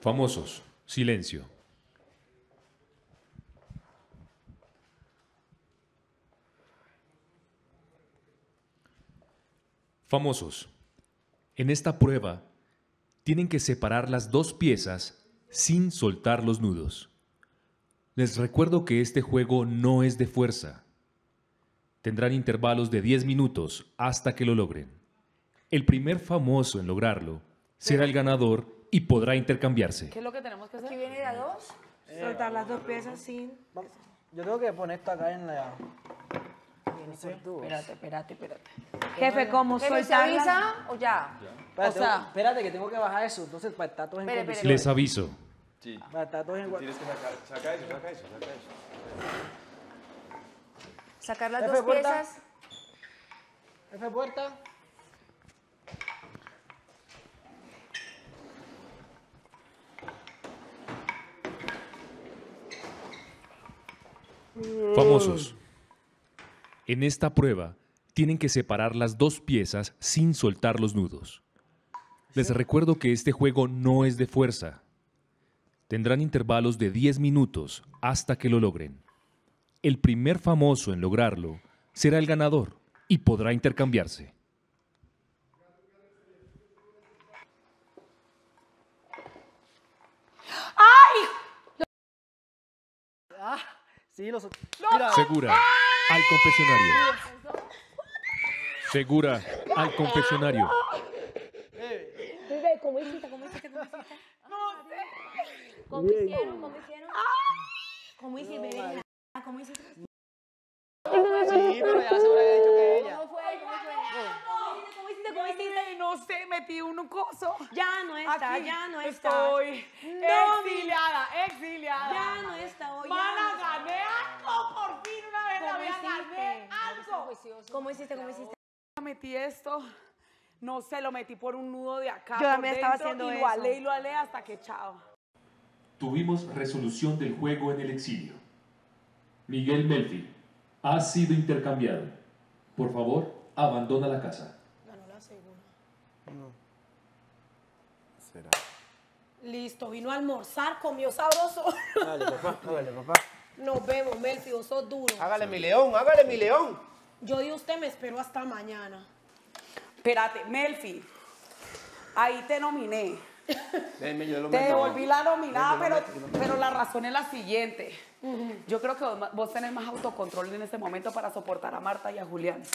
Famosos, silencio. Famosos, en esta prueba tienen que separar las dos piezas sin soltar los nudos. Les recuerdo que este juego no es de fuerza. Tendrán intervalos de 10 minutos hasta que lo logren. El primer famoso en lograrlo será el ganador y podrá intercambiarse. ¿Qué es lo que tenemos que hacer? Aquí viene de a dos. Soltar las dos piezas sin... Yo tengo que poner esto acá en la... Espérate. Jefe, ¿cómo ¿Que se soltarlas? avisa o ya? Espérate, O sea- espérate que tengo que bajar eso. Entonces, para estar todos en Espere, condiciones. Les aviso, Sí. Para estar todos en Tienes que sacar eso. Sacar las Jefe, dos puerta. piezas. Jefe, puerta. famosos. En esta prueba tienen que separar las dos piezas sin soltar los nudos. Les recuerdo que este juego no es de fuerza. Tendrán intervalos de 10 minutos hasta que lo logren. El primer famoso en lograrlo será el ganador y podrá intercambiarse. Sí, los... Segura, al confesionario. Segura, al confesionario. Bebé, ¿cómo hiciste? No sé. ¿Cómo hicieron? ¿Cómo hiciste, bebé? ¿Cómo hiciste? Sí, pero ya se me había dicho que ella. ¿Cómo fue? ¿Cómo hiciste? No sé, metí un coso. Ya no está, Aquí ya no está. estoy No, exiliada. Ya no está hoy. Mana, gané algo, por fin una vez en la vida gané algo. ¿Cómo hiciste? Metí esto, no sé, lo metí por un nudo de acá. Yo por también estaba dentro, haciendo y eso. lo alé hasta que chao. Tuvimos resolución del juego en el exilio. Miguel Melfi ha sido intercambiado. Por favor, abandona la casa. Listo, vino a almorzar, comió sabroso. Dale, papá. Nos vemos, Melfi, vos sos duro. Hágale mi león. Yo y usted me espero hasta mañana. Espérate, Melfi, ahí te nominé. Déjeme, yo lo Te meto. devolví la nominada, pero la razón es la siguiente. Yo creo que vos tenés más autocontrol en este momento para soportar a Marta y a Julián.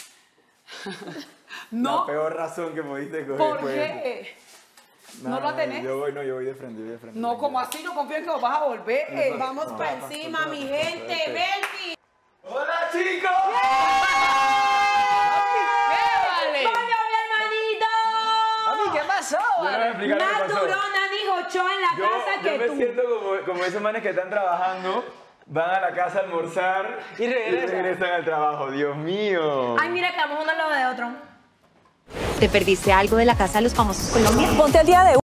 No, La peor razón que pudiste coger ¿por fue qué? esa. ¿No lo tenés? Yo voy de frente, No, como así, no confío en que vos vas a volver. Vamos para encima, mi gente. Melfi. ¡Hola, chicos! ¡Coño, mi hermanito! Papi, ¿qué pasó? Yo no voy a explicar lo que Más pasó. durona, dijo Cho en la casa Yo que me tú. siento como esos manes que están trabajando, van a la casa a almorzar Y regresan. al trabajo. Dios mío. Ay, mira, quedamos uno al lado de otro. ¿Te perdiste algo de la Casa de los Famosos Colombia? Ponte al día de